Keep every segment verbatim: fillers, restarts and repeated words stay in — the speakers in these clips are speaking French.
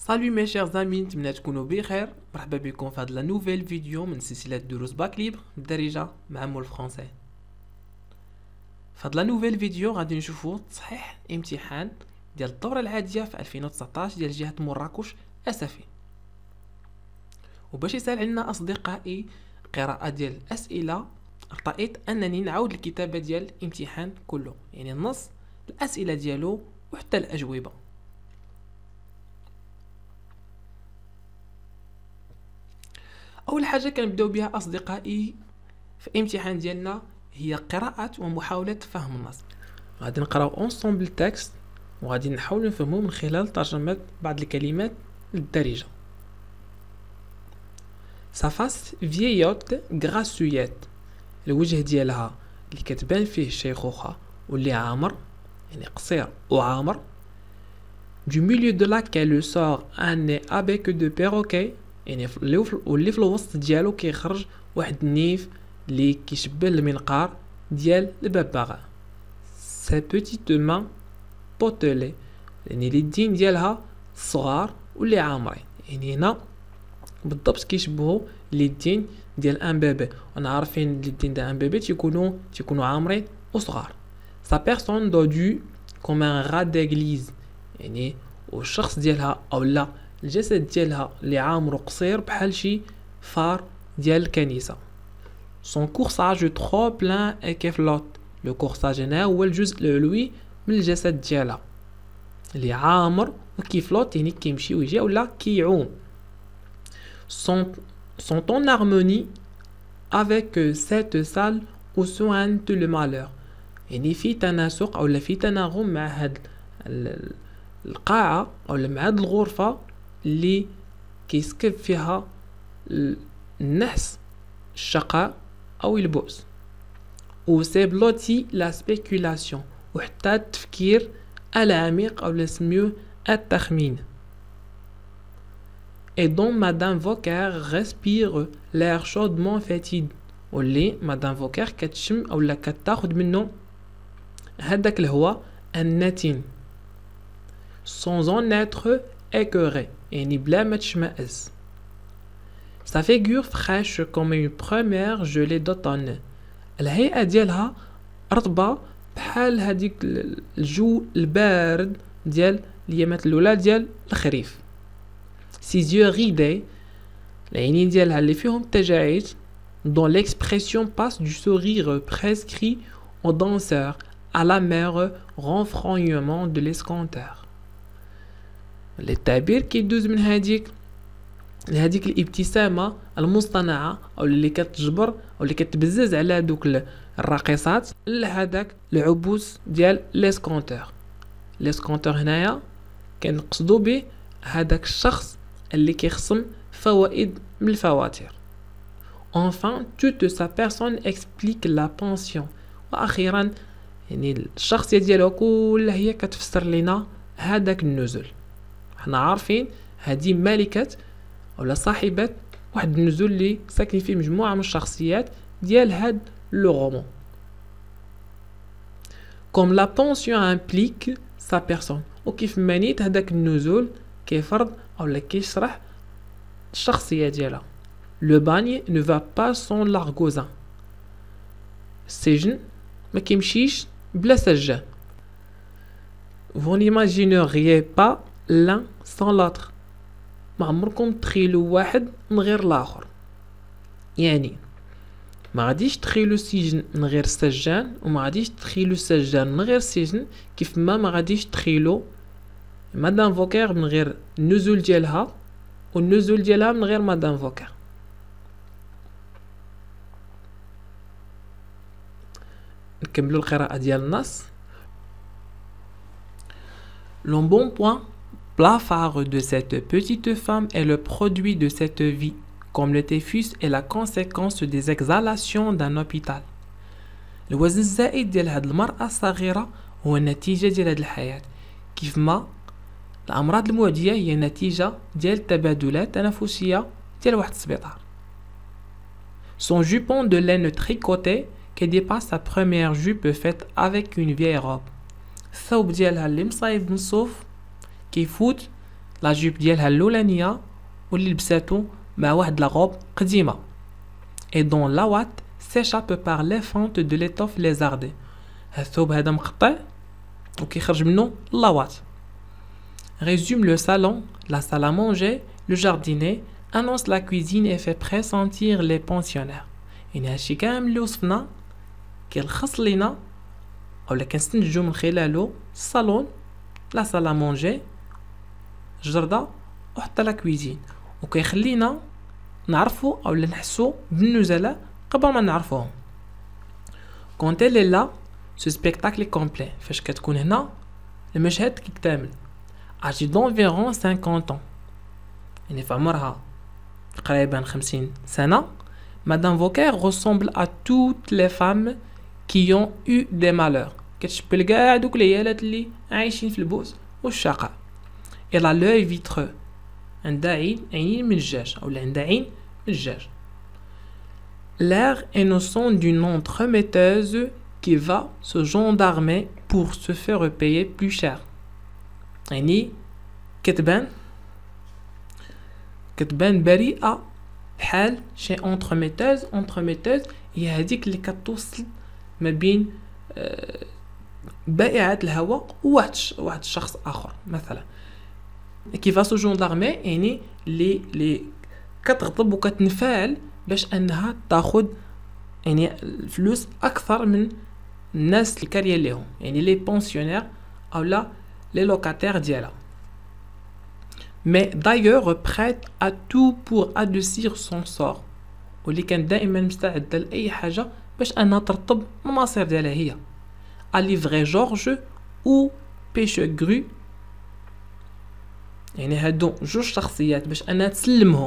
Salut mes chers amis, نتمنى تكونوا بخير. مرحبا بكم في هاد لا نوفيل فيديو من سلسلة دروس باك ليبر بالدارجة مع مول فرونسي. في هاد لا نوفيل فيديو غادي نشوفوا تصحيح امتحان ديال الدورة العادية في ألفين وتسعطاش ديال جهة مراكش اسفي. وباش يسهل علينا اصدقائي قراءة ديال الاسئلة رأيت انني نعاود الكتابة ديال الامتحان كله، يعني النص الاسئلة ديالو وحتى الاجوبة. اول حاجه كنبداو بها اصدقائي في الامتحان ديالنا هي قراءه ومحاوله فهم النص. غادي نقراو اونسومبل تكست وغادي نحاولوا نفهمو من خلال ترجمه بعض الكلمات للدارجه. sa face vieillotte grassouillette، الوجه ديالها اللي كتبان فيه الشيخوخه واللي عامر يعني قصير وعامر. du milieu de laquelle sort un nez avec de perroquet، يعني واللي في الوسط ديالو كيخرج واحد النيف اللي كيشبه المنقار ديال الببغاء. سي بوتيت مان بوتلي، يعني اليدين ديالها صغار واللي عامرين، يعني هنا بالضبط كيشبهوا اليدين ديال ان بيبي، وانا عارفين اليدين ديال ان بيبي تيكونوا تيكونوا عامرين وصغار. سا بيرسون دودو كوم ان را ديغليز، يعني والشخص ديالها او لا الجسد ديالها اللي عامر وقصير بحال شي فار ديال الكنيسه. son corsage trop plein et qui flotte، لو كورساج هنا هو الجزء العلوي من الجسد ديالها اللي عامر وكيفلوت، يعني كيمشي ويجي ولا كيعوم. son sont en harmonie avec cette salle où soigne le malheur، يعني في تناسق او في تناغم مع هاد القاعه او مع هاد الغرفه اللي كيسكب فيها النحس الشقاء او البؤس. و سي بلوتي لا سبيكولاسيون، وحتى التفكير العميق او لسميو التخمين. et dont madame Vocker respire l'air chaudement fétide، واللي مدام فوكر كتشم او لا كتاخد منه هذاك الهواء النتن. sans en être écœuré، يعني بلا ما تشمئز. sa figure fraîche comme une première gelée d'automne، الهيئة ديالها رطبة بحال هذيك الجو البارد ديال اليامات الاولى ديال الخريف. ses yeux ridés، العينين ديالها اللي فيهم التجاعيد dont l'expression passe du sourire prescrit au danseur à l'amer renfrognement de l'escompteur، التعبير كيدوز من هذيك لهذيك الابتسامه المصطنعه او اللي كتجبر او اللي كتبزز على دوك الراقصات لهذاك العبوس ديال ليسكونتور. ليسكونتور هنايا كنقصدوا به هذاك الشخص اللي كيخصم فوائد من الفواتير. enfin toute sa personne explique la pension، واخيرا يعني الشخصيه ديالها كلها هي كتفسر لنا هذاك النزول. حنا عارفين هذه مالكه ولا صاحبه واحد النزول اللي ساكن فيه مجموعه من الشخصيات ديال هاد لو رومان. comme la pension implique sa personne، وكيف مانيت هذاك النزول كيفرض اولا كيشرح الشخصيه ديالها. le bagne ne va pas sans l'argosin، السجن ما كيمشيش بلا سجان. vous n'imagineriez pas l'un sans l'autre، ما عمركم تخيلوا واحد من غير الاخر، يعني ما غاديش تخيلوا السجن من غير السجان وما غاديش تخيلوا السجان من غير السجن، كيف ما ما غاديش تخيلوا مدام فوكر من غير النزول ديالها والنزول ديالها من غير مدام فوكر. نكملوا القراءة ديال النص. l'embonpoint blafard de cette petite femme est le produit de cette vie, comme le typhus est la conséquence des exhalations d'un hôpital. الوزن الزائد ديال هاد المرأة الصغيرة هو النتيجة ديال هاد الحياة، كيف ما الأمراض المعدية هي نتيجة ديال التبادلات التنفسية ديال واحد السبيطار. son jupon de laine tricoté qui dépasse sa première jupe faite avec une vieille robe، الثوب ديالها اللي مصايب من الصوف كيفوت لا جوب ديالها اللولانيه واللي لبساتو مع واحد لا غوب قديمه et dont la ouate s'échappe par les fentes de l'étoffe lézardée. الثوب هذا مقطع وكيخرج منه لاوات. Résume le salon, la salle à manger, le jardinet, annonce la cuisine et fait pressentir les pensionnaires. يعني هادشي كامل اللي وصفنا كيلخص لينا اولا كنستنتجو من خلالو الصالون، لا salle à manger، الجردة وحتى لا كويزين، وكيخلينا نعرفو اولا نحسو بالنزلاء قبل ما نعرفوهم. Quand elle est là, ce spectacle est complet. فاش كتكون هنا المشهد كيكتمل. âgée d'environ cinquante ans، يعني في عمرها تقريبا خمسين سنة. Madame Vauquer ressemble à toutes les femmes qui ont eu des malheurs. كتشبه لكاع دوك العيالات اللي عايشين في البؤس والشقاء. Elle a l'œil vitreux، عندها عين عينين من الجاج أو عندها عين من الجاج. L'air innocent d'une entremetteuse qui va se gendarmer pour se faire payer plus cher. يعني كتبان كتبان بريئة بحال شي entremetteuse. entremetteuse هي هذيك اللي كتوصل ما بين بائعة الهواء وواحد واحد الشخص آخر مثلا. qui va se gendarmer يعني اللي اللي كتغضب وكتنفعل باش انها تاخذ يعني الفلوس اكثر من الناس اللي كاريه ليهم، يعني لي بونسيونير او لا لي لوكاتير ديالها. mais d'ailleurs prête à tout pour adoucir son sort، واللي كان دائما مستعده لاي حاجه باش انها ترطب المصير ديالها هي. à livrer Georges ou Pêche-Grue، يعني هادو جوج شخصيات باش انها تسلمهم.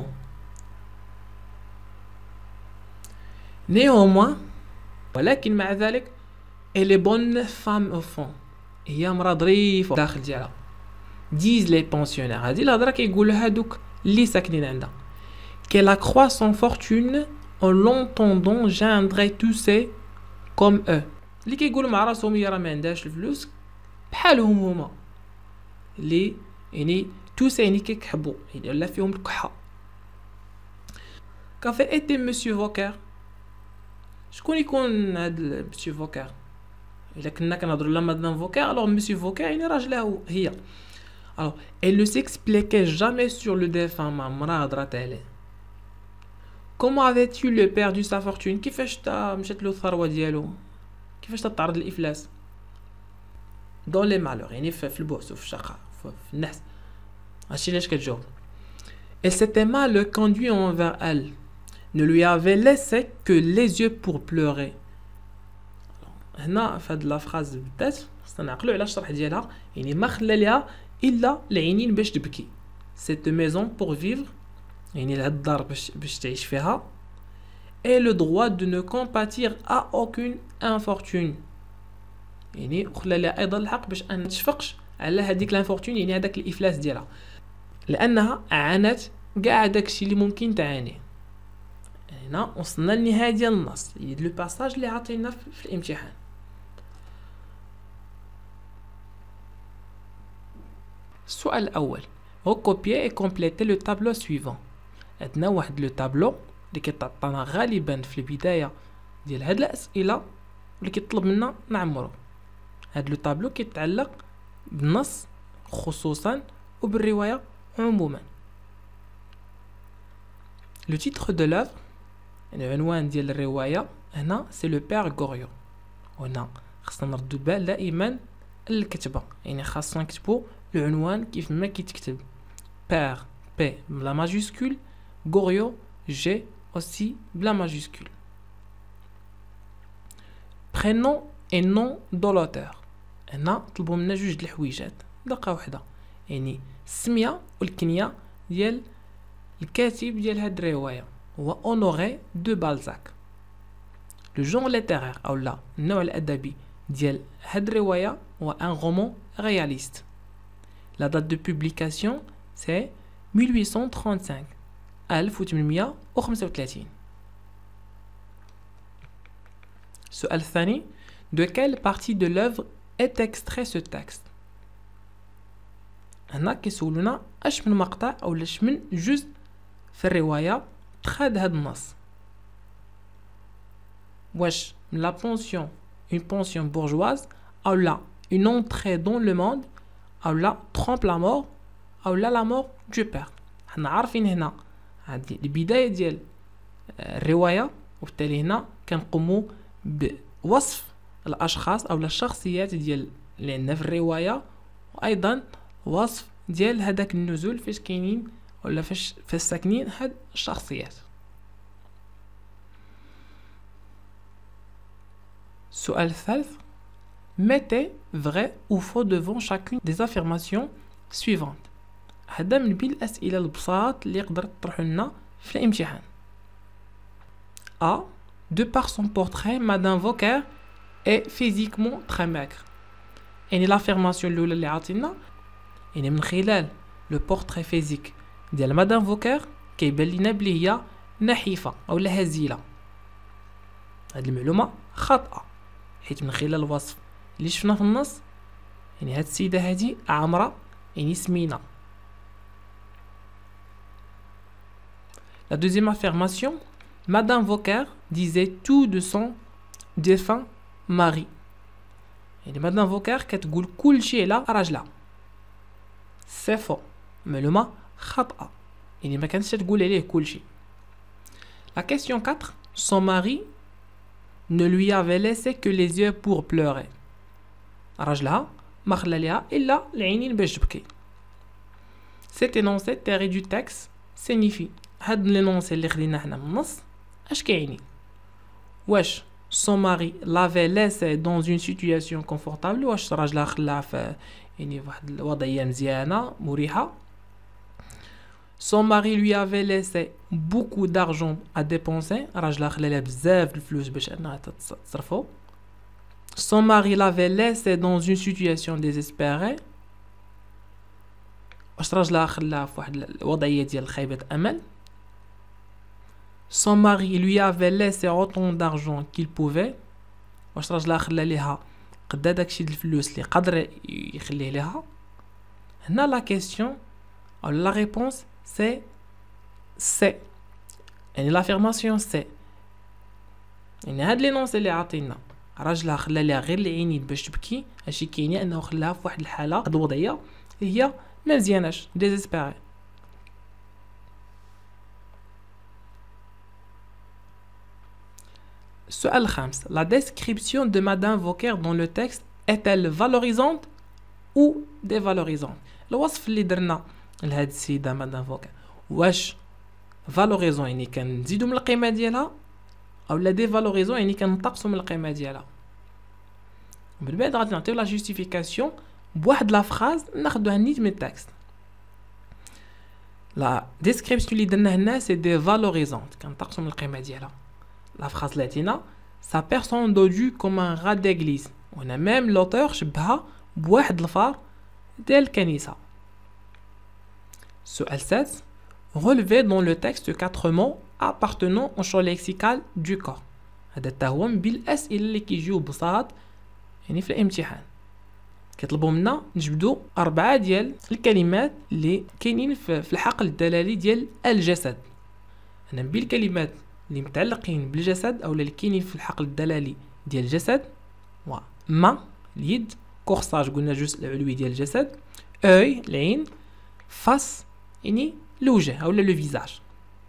néanmoins ولكن مع ذلك elle est bonne femme au fond، هي مرا ظريفه داخل ديالها. disent les pensionnaires، هذه الهضره كيقولها هادوك اللي ساكنين عندها. qu'elle accroît son fortune en l'entendant geindre tousser comme eux، اللي كيقولوا مع راسهم هي راه ما عندهاش الفلوس بحالهم هما، اللي يعني توسي يعني كيكحبوا يعني ولا فيهم الكحه. كافي ايتي مسيو فوكر، شكون يكون هاد مسيو فوكر؟ الا كنا كنهضروا على مدام فوكر الوغ مسيو فوكر يعني راجلها هي. الوغ elle ne s'expliquait jamais sur le défunt، ما عمرها هضرات عليه. comment avait-il le perdu sa fortune، كيفاش تا مشات له الثروه ديالو، كيفاش تتعرض للافلاس. dans les malheurs يعني في البؤس وفي الشقاء في النحس. هادشي علاش كتجاوب. elle s'était mal conduite envers elle، ne lui avait laissé que les yeux pour pleurer. هنا في هاد لا فراز بالذات خصنا نعقلوا على الشرح ديالها، يعني ما خلى ليها الا العينين باش تبكي. cette maison pour vivre، يعني لهاد الدار باش باش تعيش فيها. et le droit de ne compatir à aucune infortune، يعني خلى لها ايضا الحق باش ان تشفقش على هذيك لانفورتون، يعني هذاك الافلاس ديالها، لانها عانت كاع داكشي اللي ممكن تعانيه. هنا وصلنا للنهايه ديال النص، هي لو باساج اللي عطينا في الامتحان. السؤال الاول recopier et compléter le tableau suivant. عندنا واحد لو تابلو اللي كيتعطانا غالبا في البدايه ديال هاد الاسئله واللي كيطلب منا نعمرو. هاد لو تابلو كيتعلق بالنص خصوصا وبالروايه عموما. لو تيتر دو لوفر يعني عنوان ديال الروايه هنا سي لو بير غوريو. هنا خصنا نردو البال دائما الكتبه، يعني خاصنا نكتبو العنوان كيف ما كيتكتب. بير بي بلا ماجيسكول، غوريو جي aussi بلا ماجيسكول. prénom et nom de l'auteur، هنا طلبوا منا جوج د الحويجات دقه واحده، يعني السميه والكنيه ديال الكاتب ديال هاد الروايه هو اونوري دو بالزاك. لو جون ليتيرير او لا النوع الادبي ديال هاد الروايه هو ان رومان رياليست. لا دات دو بوبليكاسيون سي mille huit cent trente-cinq، ألف وثمانمائة وخمسة وثلاثين. السؤال الثاني de quelle partie de l'œuvre est extrait ce texte؟ هنا كيسولونا اش من مقطع او اش من جزء في الروايه تخاد هذا النص. واش من لا بونسيون une pension bourgeoise او لا une entrée dans le monde او لا trompe la mort او لا la mort du père. حنا عارفين هنا هذه البدايه ديال الروايه، وبالتالي هنا كنقوموا بوصف الاشخاص او الشخصيات ديال اللي عندنا في الروايه، وايضا وصف ديال هذاك النزول فاش كاينين ولا فاش فاش ساكنين هاد الشخصيات. السؤال الثالث: mettez vrai ou faux devant chacune des affirmations suivantes. هذا من بين الاسئله البساط اللي يقدر تطرحوا لنا في الامتحان. A. De par son portrait, Madame Vauquer est physiquement très maigre. يعني l'affirmation الأولى اللي عاطينا يعني من خلال لو بورتري فيزيك ديال مدام فوكير كيبان لينا بلي هي نحيفه او هزيله. هاد المعلومه خاطئه، حيت من خلال الوصف اللي شفنا في النص يعني هاد السيده هادي عامره يعني سمينه. La deuxième affirmation: Madame Vauquer disait tout de son défunt mari. يعني مدام فوكير كتقول كل شيء على راجلها. سي فو، معلومه خاطئه، يعني ما كانتش تقول عليه كل شيء. La question quatre: Son mari ne lui avait laissé que les yeux pour pleurer. راجلها ما خلى ليها الا العينين باش تبكي. Cet énoncé tiré du texte signifie هاد لينونسي اللي خدينا حنا من النص اش كيعني؟ واش son mari l'avait laissé dans une situation confortable واش راجلها خلاها في يعني واحد الوضعيه مزيانه مريحه. son mari lui avait laissé beaucoup d'argent à dépenser راجلها خلى لها بزاف الفلوس باش انها تصرفو. son mari l'avait laissé dans une situation désespérée واش راجلها خلاها في واحد الوضعيه ديال خيبه امل. son mari lui avait laissé autant d'argent qu'il pouvait واش راجلها خلى ليها قد داكشي د الفلوس اللي قدر يخليه ليها. هنا لا كيسيون او لا ريبونس سي سي، يعني لافيرماسيون سي، يعني هاد لينونس اللي عاطينا راجلها خلى ليها غير العينين باش تبكي، هادشي كيعني انه خلاها في واحد الحاله هاد الوضعيه هي ما مزياناش ديزيسبيري. السؤال الخامس: La description de Madame Vauquer dans le texte est-elle valorisante ou dévalorisante؟ الوصف اللي درنا لهاد السيدة مدام فوكير واش فالوريزون يعني كنزيدو من القيمة ديالها أو لا ديفالوريزون يعني كنقصو من القيمة ديالها. من بعد غادي نعطيو لا جوستيفيكاسيون بواحد لا فراز ناخدوها نيت من التكست. لا ديسكريبسيون اللي درنا هنا سي ديفالوريزونت كنقصو من القيمة ديالها. La phrase latine: sa personne dodue comme un rat d'église. On a même l'auteur شبهها بواحد الفار ديال الكنيسة. سؤال sept: Relevez dans le texte quatre mots appartenant au champ lexical du corps. هذا حتى هو من بين الأسئلة اللي كيجيو بساط يعني في الامتحان. كيطلبوا منا نجبدوا أربعة ديال الكلمات اللي كاينين في الحقل الدلالي ديال الجسد. هنا من بين الكلمات اللي متعلقين بالجسد او اللي كاينين في الحقل الدلالي ديال الجسد و ما اليد، كورساج قلنا الجزء العلوي ديال الجسد، اوي العين، فاس يعني الوجه او لو فيزاج.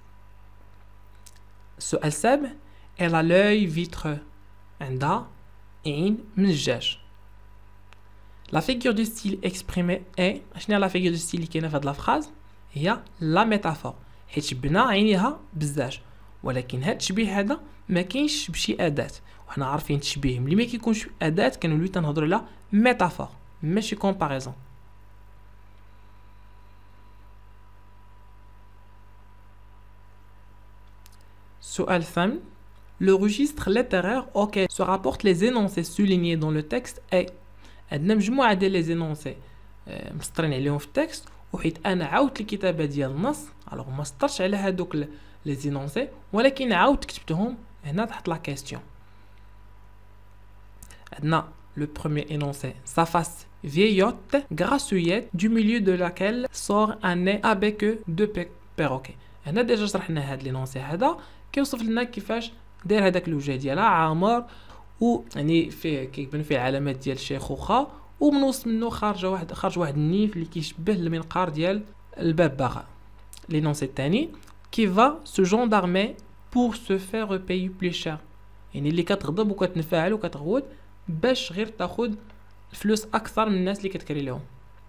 السؤال السابع: elle a l'œil vitreux. عندها عين منجاج. La figure de style exprimée est شنو هي la figure de style اللي كاينه في هاد لا فراز؟ هي لا ميتافور، حيت شبنا عينيها بزاج، ولكن هاد التشبيه هذا ما كاينش بشي اداه، وحنا عارفين التشبيه ملي ما كيكونش اداه كنوليو تنهضروا على ميتافور ماشي كومباريزون. السؤال الثامن: Le registre littéraire auquel se rapportent les énoncés soulignés dans le texte est. عندنا مجموعه ديال لي زينونسي مسطرين عليهم في التكست، وحيت انا عاودت الكتابه ديال النص الوغ ما سطرتش على هادوك لي زينونسي ولكن عاودت كتبتهم هنا تحت لا كيسيون. عندنا لو بروميير énoncé: sa face vieillotte grassouillette du milieu de laquelle sort un nez avec deux perroquets. هنا ديجا شرحنا هاد لينونسي هذا كيوصف لنا كيفاش داير هذاك الوجه ديالها عامر و يعني فيه كيبان فيه علامات ديال الشيخوخه ومن وسط منه خارج واحد خارج واحد النيف اللي كيشبه المنقار ديال الببغاء. لينونسي الثاني qui va se gendarmer pour se faire payer plus cher يعني اللي كتغضب وكتنفعل وكتغوت باش غير تاخذ فلوس اكثر من الناس اللي كتكري لهم.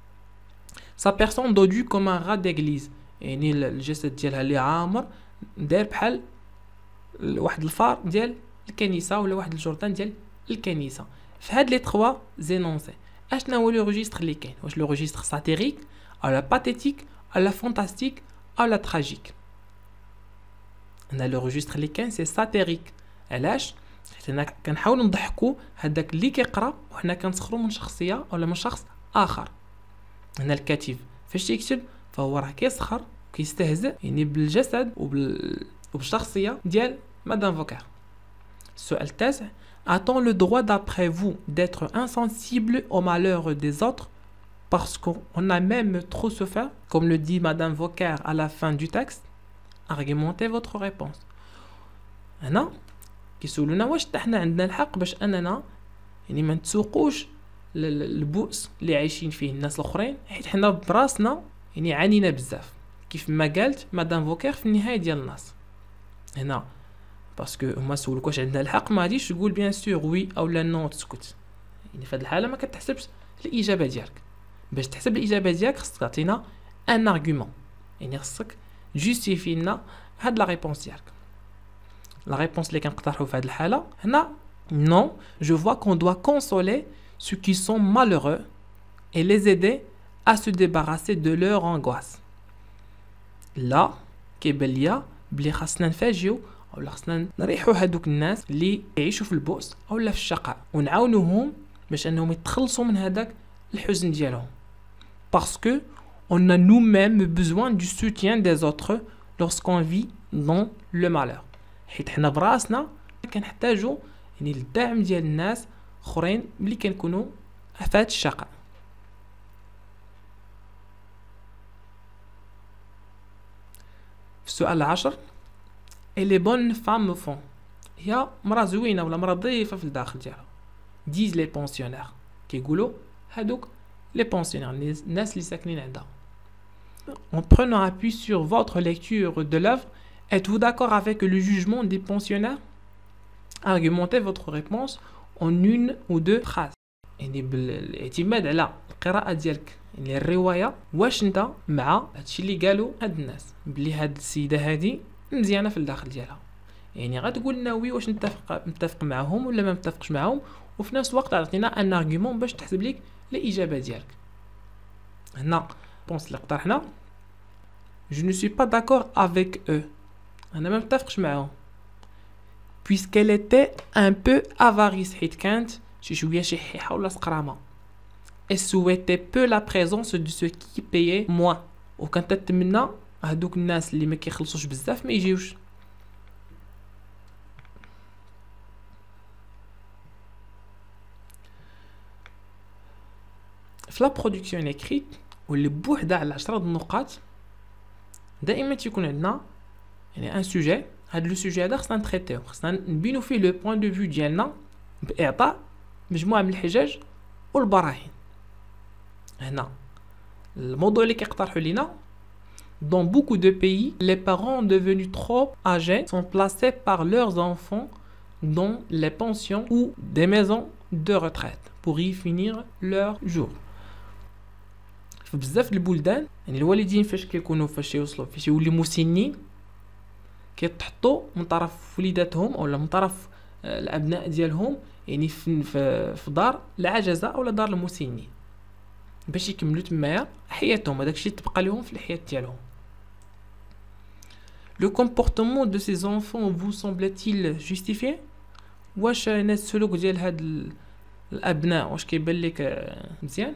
sa personne dodue comme un rat d'église يعني الجسد ديالها اللي عامر داير بحال واحد الفار ديال الكنيسه ولا واحد الجردان ديال الكنيسه. في هاد لي تخوا زينونسي اشنا هو لو ريجستر اللي كاين واش لو ريجستر ساتيريك او لا باتيتيك او لا فانتاستيك او لا تراجيك. هنا لو ريجستر اللي كاين سي ساتيريك علاش حيت هنا كنحاولوا نضحكوا هذاك اللي كيقرا وحنا كنسخروا من شخصيه ولا من شخص اخر. هنا الكاتب فاش يكتب فهو راه كيسخر وكيستهزئ يعني بالجسد وبال... وبالشخصيه ديال مدام فوكار. السؤال التاسع a-t-on le droit d'après vous d'être insensible au malheur des autres parce qu'on a même trop souffert comme le dit madame Vauquer à la fin du texte? Argumentez votre réponse. هنا كيسولونا واش حتى حنا عندنا الحق باش اننا يعني ما نتسوقوش البؤس اللي عايشين فيه الناس الاخرين حيت حنا براسنا يعني عانينا بزاف كيف ما قالت مدام فوكير في النهايه ديال النص. هنا باسكو هما سولوك واش عندنا الحق ما غاديش تقول بيان سور وي او لا نو تسكت يعني في هذه الحاله ما كتحسبش الاجابه ديالك. باش تحسب الاجابه ديالك خصك تعطينا ان ارغومون يعني خصك جوستيفي لنا هاد لا ريبونس ديالك. لا ريبونس اللي كنقترحوا في هذه الحاله هنا non je vois qu'on doit consoler ceux qui sont malheureux et les aider à se débarrasser de leur angoisse. لا كيبان ليا بلي خاصنا نفاجئوا او خاصنا نريحوا هذوك الناس اللي يعيشوا في البؤس او في الشقاء ونعاونوهم باش انهم يتخلصوا من هذاك الحزن ديالهم. parce que on a nous-mêmes besoin du soutien des autres lorsqu'on vit dans le malheur. حيت حنا براسنا كنحتاجوا يعني الدعم ديال الناس اخرين اللي كنكونوا في هذا الشقاء. في السؤال العاشر et les bonnes femmes font هي مرا زوينه ولا مرا ضيفه في الداخل ديالها ديز لي بونسيونير كيقولوا هادوك لي بونسيونير الناس اللي ساكنين عندها. En prenant appui sur votre lecture de l'œuvre, êtes-vous d'accord avec le jugement des pensionnaires? Argumentez votre réponse en une ou deux phrases. يعني بالاعتماد على القراءة ديالك يعني الرواية واش انت مع هادشي اللي قالوا هاد الناس بلي هاد السيدة هادي مزيانة في الداخل ديالها يعني غتقول لنا وي واش متفق متفق معهم ولا ما متفقش معهم وفي نفس الوقت عطينا ان ارغومون باش تحسب لك الاجابه ديالك. هنا بونس اللي اقترحنا je ne suis pas d'accord avec eux انا ما متفقش معاهم puisqu'elle était un peu avarice حيت كانت شي شويه شحيحه ولا سقرامه. elle souhaitait peu la présence de ceux qui payaient moins وكانت تتمنى هادوك الناس اللي ما كيخلصوش بزاف ما يجيوش. في لا برودكسيون اكريت واللي بوحده على عشرة النقاط دائما تيكون عندنا يعني ان سوجي. هاد لو سوجي هذا خصنا نتريتيو خصنا نبينو فيه لو بوين دو فيو ديالنا باعطاء مجموعه من الحجج والبراهين. هنا الموضوع اللي كيقترحوا لينا dans beaucoup de pays les parents devenus trop âgés sont placés par leurs enfants dans les pensions ou des maisons de retraite pour y finir leur jour. في بزاف البلدان يعني الوالدين فاش كيكونوا فاش يوصلوا فاش يولي مسنين كيتحطوا من طرف وليداتهم او من طرف الابناء ديالهم يعني في في دار العجزه او دار المسنين باش يكملوا تمايا حياتهم هذاك الشيء تبقى لهم في الحياه ديالهم. Le comportement de ces enfants vous semble-t-il justifié? واش الناس السلوك ديال هاد الابناء واش كيبان لك مزيان؟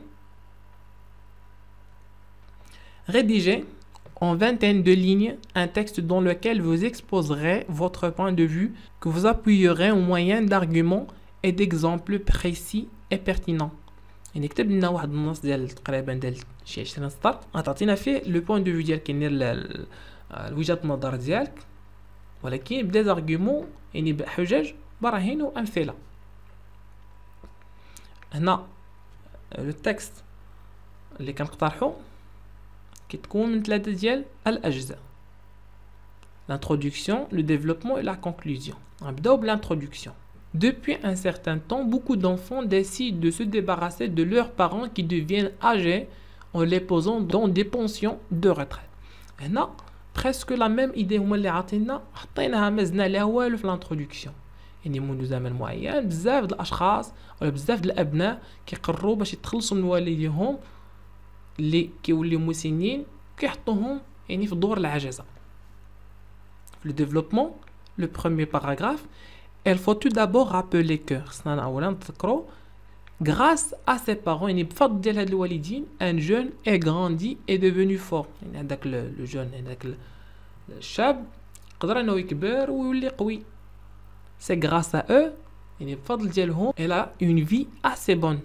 Rédigez en vingtaine de lignes un texte dans lequel vous exposerez votre point de vue que vous appuierez au moyen d'arguments et d'exemples précis et pertinents. يعني كتب لنا واحد النص ديال تقريبا ديال شي عشرين سطر غتعطينا فيه لو بوين دو فيو ديالك يعني وجهة النظر ديالك، ولكن بدا زارغيومون يعني بحجج براهين وامثله. هنا لو تكست اللي كنقترحو كتكون من ثلاثه ديال الاجزاء: l'introduction, le développement et la conclusion. نبداو بالintroduction. Depuis un certain temps, beaucoup d'enfants décident de se débarrasser de leurs parents qui deviennent âgés en les posant dans des pensions de retraite. هنا presque la même idée هما اللي عاطينا حطيناها ما زدنا عليها والو في l'introduction. يعني منذ زمن معين بزاف د الاشخاص ولا بزاف د الابناء كيقرروا باش يتخلصوا من والديهم اللي كيوليو مسنين كيحطوهم يعني في دور العجزه. Le développement, le premier paragraphe, il faut tout d'abord rappeler que grâce à ses parents, un jeune est grandi et devenu fort. Le jeune, le chab, c'est grâce à eux, elle a une vie assez bonne.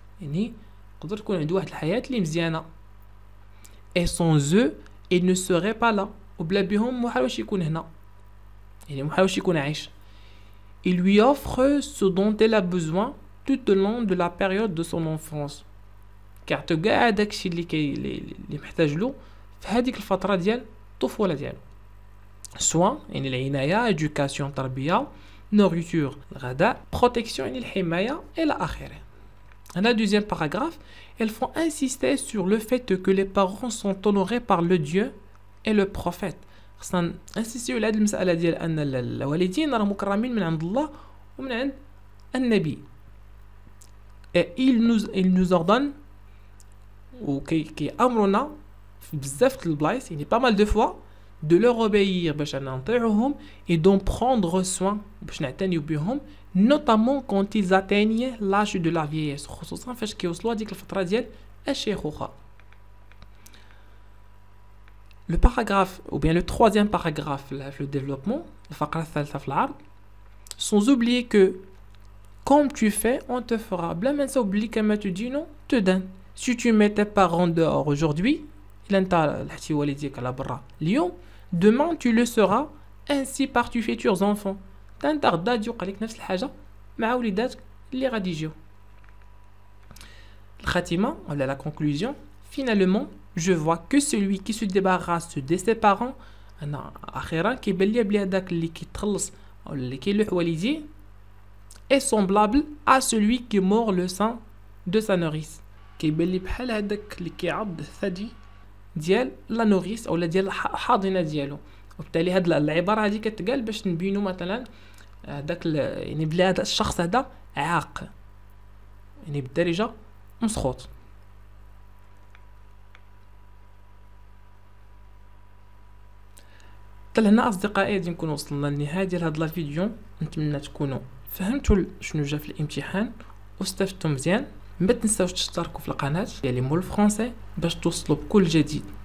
Et sans eux, il ne serait pas là. وبلا بهم محاولش يكون هنا يعني محاولش يكون عايش. Il lui offre ce dont elle a besoin tout au long de la période de son enfance. كيعطيو كاع داكشي اللي كي اللي محتاج له في هذيك الفتره ديال الطفوله ديالو. سواء يعني العنايه، éducation تربيه، nourriture الغذاء، protection يعني الحمايه الى اخره. هنا deuxième paragraphe, elles font insister sur le fait que les parents sont honorés par le Dieu et le prophète. خصنا نسيسيو على هذه المساله ديال ان الوالدين راهم مكرمين من عند الله ومن عند النبي. et il nous il nous ordonne وكي كي امرنا في بزاف د البلايص يعني pas mal de fois de leur obéir باش نطيعوهم et d'en prendre soin باش نعتنيو بهم notamment quand ils atteignent l'âge de la vieillesse خصوصا فاش كيوصلوا هذيك الفتره ديال الشيخوخه. Le paragraphe, ou bien le troisième paragraphe, le développement, sans oublier que comme tu fais, on te fera. Blam ça oublie comme tu dis non, te donne. Si tu mets tes parents dehors aujourd'hui, demain tu le seras ainsi par tes futurs enfants. تنتغدا يقول لك نفس الحاجة مع وليداتك اللي غادي يجيو. الخاتمة ولا la conclusion, finalement je vois que celui qui se débarrasse de ses parents انا اخيرا كيبان لي بلي هذاك اللي كيتخلص او اللي كيلوح والديه est semblable à celui qui mord le sein de sa nourrice. كيبان لي بحال هذاك اللي كيعض الثدي ديال لا نوريس اولا ديال الحاضنه ديالو. وبالتالي هاد العباره هذه كتقال باش نبينو مثلا هذاك يعني بلي هذا الشخص هذا عاق يعني بالدارجه مسخوط. حتى لهنا اصدقائي غادي نكونوا وصلنا للنهايه ديال هذا الفيديو. نتمنى تكونوا فهمتوا شنو جا في الامتحان واستفدتوا مزيان. ما تنساوش تشتركوا في القناه ديالي مول فرونسي باش توصلوا بكل جديد.